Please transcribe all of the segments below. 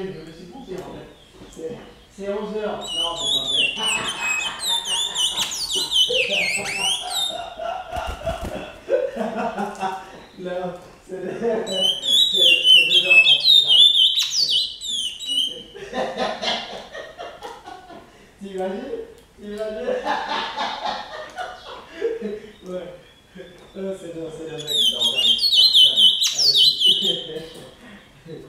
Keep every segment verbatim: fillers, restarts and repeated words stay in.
marché, je me suis trompé en fait. C'est onze heures. Non, c'est pas vrai. Non, c'est deux heures trente. T'imagines? T'imagines? Ouais. Non, c'est le c'est le mec. Non, allez. Allez.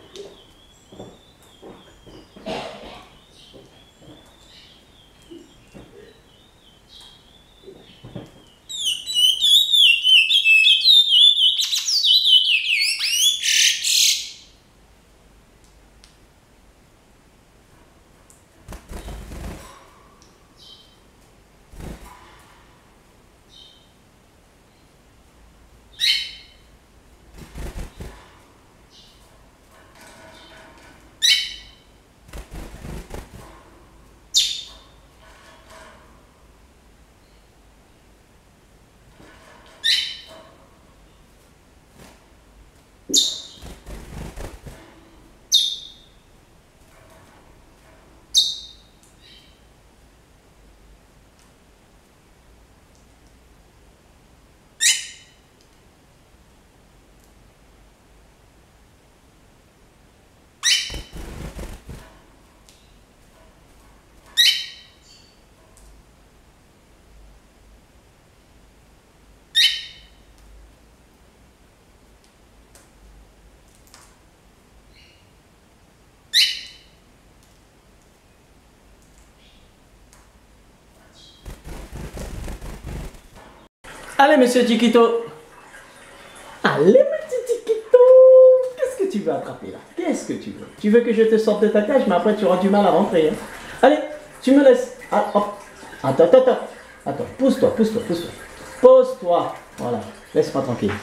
Allez, monsieur Chiquito. Allez, petit Chiquito. Qu'est-ce que tu veux attraper là? Qu'est-ce que tu veux? Tu veux que je te sorte de ta cage, mais après tu auras du mal à rentrer. Hein? Allez, tu me laisses. Ah, hop. Attends, attends, attends. Attends, pousse-toi, pousse-toi, pousse-toi. Pose-toi. Voilà, laisse-moi tranquille.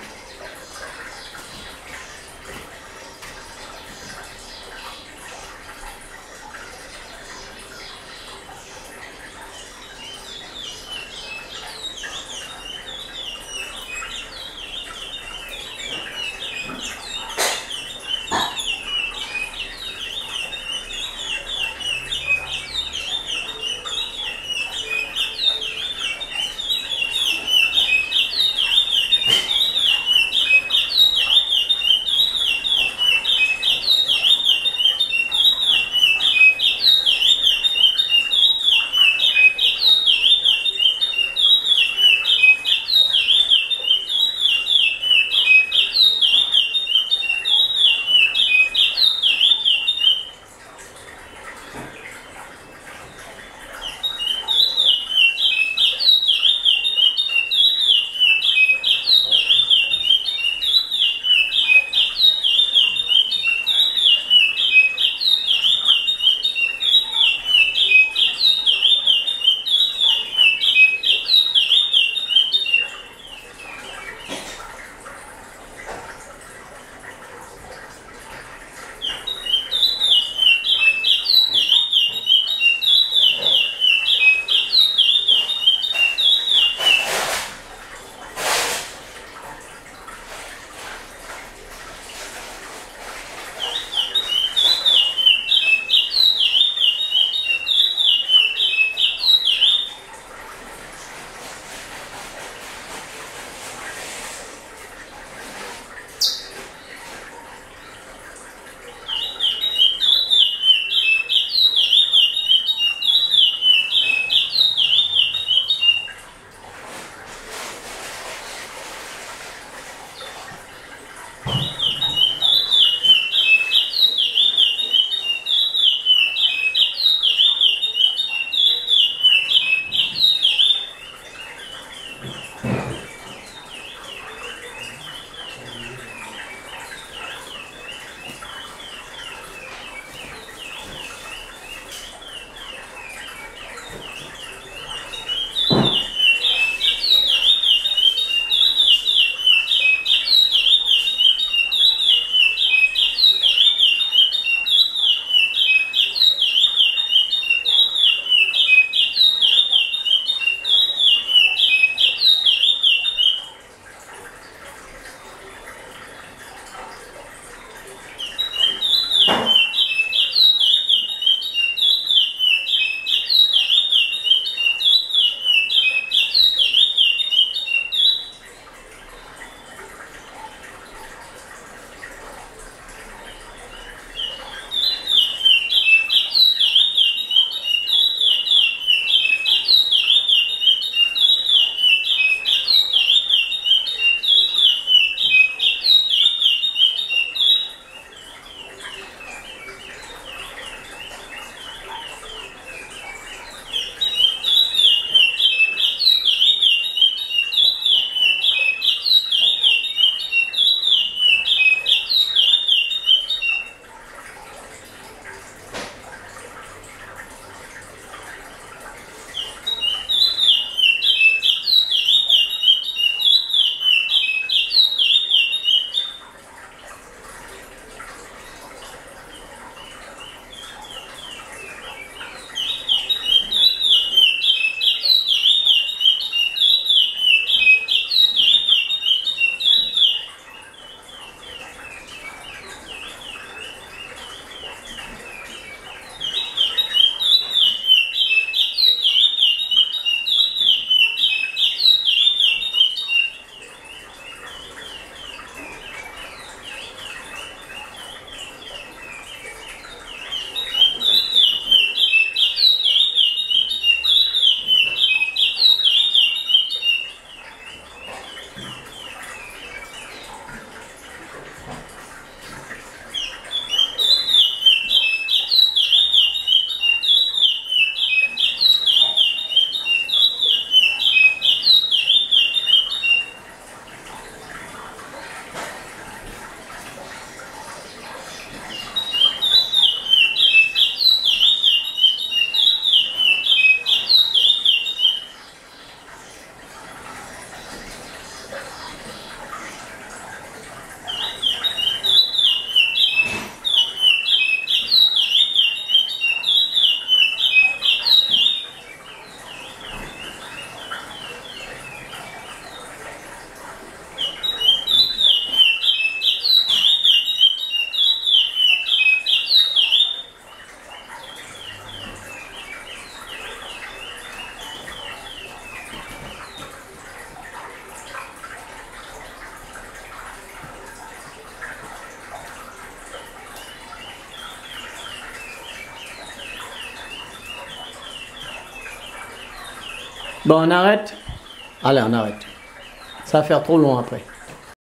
Bon, on arrête. Allez, on arrête. Ça va faire trop long après.